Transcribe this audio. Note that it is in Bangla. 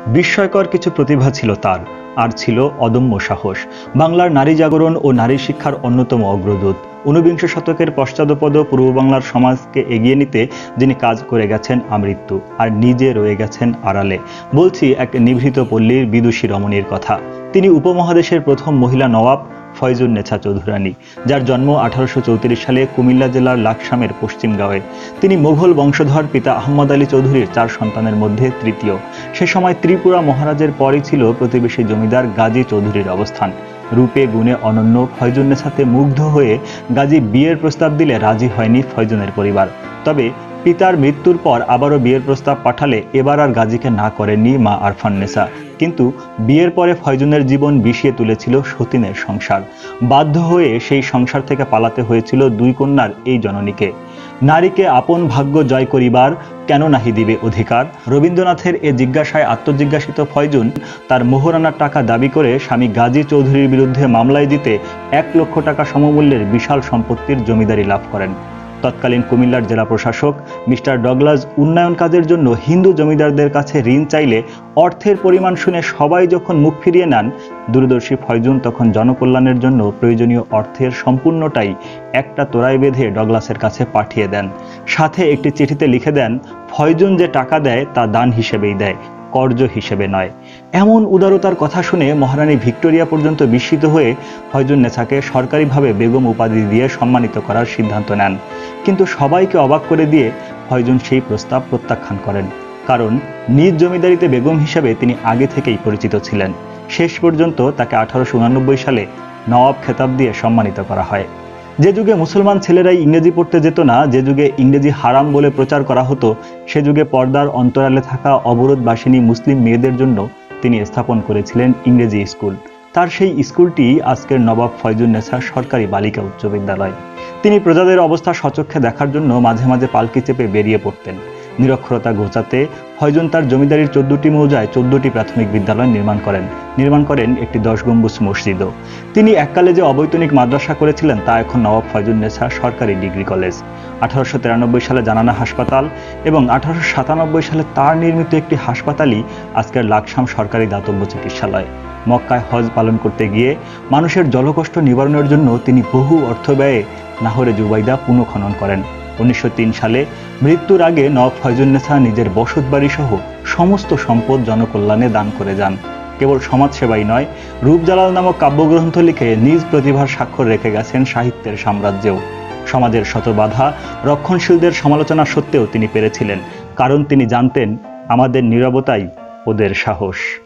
বিস্ময়কর কিছু প্রতিভা ছিল তার, আর ছিল অদম্য সাহস। বাংলার নারী জাগরণ ও নারী শিক্ষার অন্যতম অগ্রদূত। ঊনবিংশ শতকের পশ্চাৎপদ পূর্ব বাংলার সমাজকে এগিয়ে নিতে যিনি কাজ করে গেছেন আমৃত্যু, আর নিজে রয়ে গেছেন আড়ালে। বলছি এক নিভৃত পল্লীর বিদুষী রমণীর কথা। তিনি উপমহাদেশের প্রথম মহিলা নওয়াব ফয়জুন্নেছা চৌধুরানী, যার জন্ম 1834 সালে কুমিল্লা জেলার লাকসামের পশ্চিমগাঁওয়ে। তিনি মোঘল বংশধর পিতা আহমদ আলী চৌধুরীর 4 সন্তানের মধ্যে তৃতীয়। সে সময় ত্রিপুরা মহারাজের পরই ছিল প্রতিবেশী জমিদার গাজী চৌধুরীর অবস্থান। রূপে গুণে অনন্য ফয়জুন্নেছাতে মুগ্ধ হয়ে গাজী বিয়ের প্রস্তাব দিলে রাজি হয়নি ফয়জুনের পরিবার। তবে পিতার মৃত্যুর পর আবারও বিয়ের প্রস্তাব পাঠালে এবার আর গাজীকে না করেননি মা আরফান্নেসা। কিন্তু বিয়ের পরে ফয়জুনের জীবন বিষিয়ে তুলেছিল সতীনের সংসার। বাধ্য হয়ে সেই সংসার থেকে পালাতে হয়েছিল 2 কন্যার এই জননীকে। নারীকে আপন ভাগ্য জয় করিবার কেন নাহি দিবে অধিকার? রবীন্দ্রনাথের এ জিজ্ঞাসায় আত্মজিজ্ঞাসিত ফয়জুন তার মোহরানার টাকা দাবি করে স্বামী গাজী চৌধুরীর বিরুদ্ধে মামলায় জিতে 1 লক্ষ টাকা সমমূল্যের বিশাল সম্পত্তির জমিদারি লাভ করেন। তৎকালীন কুমিল্লার জেলা প্রশাসক মিস্টার ডগলাস উন্নয়ন কাজের জন্য হিন্দু জমিদারদের কাছে ঋণ চাইলে অর্থের পরিমাণ শুনে সবাই যখন মুখ ফিরিয়ে নেন, দূরদর্শী ফয়জুন তখন জনকল্যাণের জন্য প্রয়োজনীয় অর্থের সম্পূর্ণটাই একটা তোড়ায় বেঁধে ডগলাসের কাছে পাঠিয়ে দেন। সাথে একটি চিঠিতে লিখে দেন, ফয়জুন যে টাকা দেয় তা দান হিসেবেই দেয়, কর্য হিসেবে নয়। এমন উদারতার কথা শুনে মহারানী ভিক্টোরিয়া পর্যন্ত বিস্মিত হয়ে ফয়জুন্নেছাকে সরকারিভাবে বেগম উপাধি দিয়ে সম্মানিত করার সিদ্ধান্ত নেন। কিন্তু সবাইকে অবাক করে দিয়ে ফয়জুন সেই প্রস্তাব প্রত্যাখ্যান করেন, কারণ নিজ জমিদারিতে বেগম হিসেবে তিনি আগে থেকেই পরিচিত ছিলেন। শেষ পর্যন্ত তাকে 1889 সালে নওয়াব খেতাব দিয়ে সম্মানিত করা হয়। যে যুগে মুসলমান ছেলেরাই ইংরেজি পড়তে যেত না, যে যুগে ইংরেজি হারাম বলে প্রচার করা হতো, সে যুগে পর্দার অন্তরালে থাকা অবরোধবাসিনী মুসলিম মেয়েদের জন্য তিনি স্থাপন করেছিলেন ইংরেজি স্কুল। তার সেই স্কুলটি আজকের নবাব ফয়জুন্নেছা সরকারি বালিকা উচ্চ বিদ্যালয়। তিনি প্রজাদের অবস্থা স্বচক্ষে দেখার জন্য মাঝে মাঝে পালকি চেপে বেরিয়ে পড়তেন। নিরক্ষরতা ঘোচাতে ফয়জুন তার জমিদারির 14টি মৌজায় 14টি প্রাথমিক বিদ্যালয় নির্মাণ করেন একটি 10 গম্বুজ মসজিদও। তিনি এককালে যে অবৈতনিক মাদ্রাসা করেছিলেন তা এখন নওয়াব ফয়জুন্নেছা সরকারি ডিগ্রি কলেজ। 1893 সালে জানানা হাসপাতাল এবং 1897 সালে তার নির্মিত একটি হাসপাতালই আজকের লাকসাম সরকারি দাতব্য চিকিৎসালয়। মক্কায় হজ পালন করতে গিয়ে মানুষের জলকষ্ট নিবারণের জন্য তিনি বহু অর্থ ব্যয়ে নাহরে জুবাইদা পুনঃখনন করেন। 1903 সালে মৃত্যুর আগে নওয়াব ফয়জুন্নেছা নিজের বসতবাড়ি সহ সমস্ত সম্পদ জনকল্যাণে দান করে যান। কেবল সমাজসেবাই নয়, রূপজালাল নামক কাব্যগ্রন্থ লিখে নিজ প্রতিভার স্বাক্ষর রেখে গেছেন সাহিত্যের সাম্রাজ্যেও। সমাজের শত বাধা রক্ষণশীলদের সমালোচনা সত্ত্বেও তিনি পেরেছিলেন, কারণ তিনি জানতেন আমাদের নীরবতাই ওদের সাহস।